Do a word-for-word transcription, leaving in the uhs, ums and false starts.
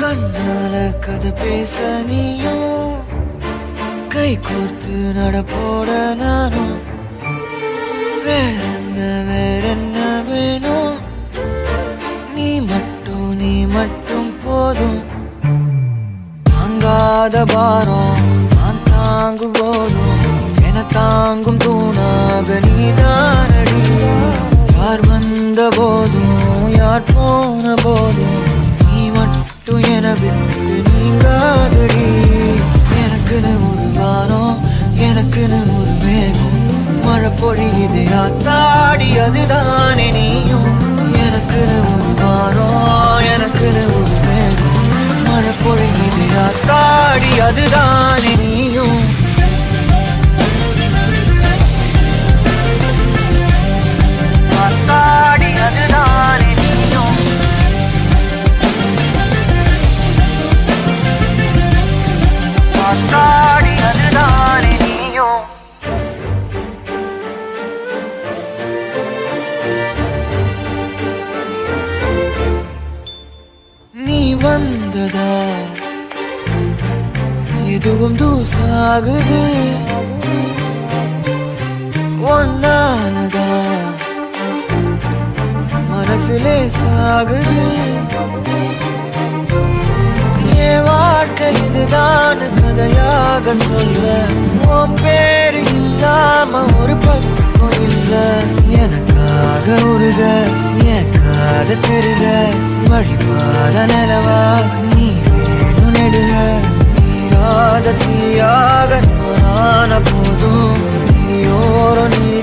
கண்ணால கதை பேச நீயும் கை கோர்த்து நடப்போட நானும் வேறென்ன வேறென்ன வேணும் நீ மட்டும் நீ மட்டும் போதும் தாங்காத பாரம் நான் தாங்கும் போதும் என தாங்கும் தூணாக நீதானடி யார் வந்த போதும் யார் போன போதும் நீ மட்டும் என விட்டு நீங்காதடி எனக்குன்னு ஒரு வாரம் எனக்குன்னு ஒரு மேகம் மழை பொழியுது ஆத்தாடி அதுதானே நீயும் எனக்குன்னு ஒரு வாரம் எனக்குன்னு ஒரு மேகம் மழை பொழியுது ஆத்தாடி அதுதானே நீயும் ஆத்தாடி அதுதானே நீயும் ஆத்தாடி அதுதானே நீயும் நீ வந்ததா எதுவும் தூசாகுது ஒன்னாலதா மனசுலே சாகுது என் வாழ்க்கை இதுதான் கதையாக சொல்ல உன் பேரு இல்லாம ஒரு பக்கம் இல்ல எனக்காக உருக என் காத தெருக வழிபாத நிலவா நீ வேணும் நெடுக நீராத தீயாக நான போதும் நீயோரோ நீ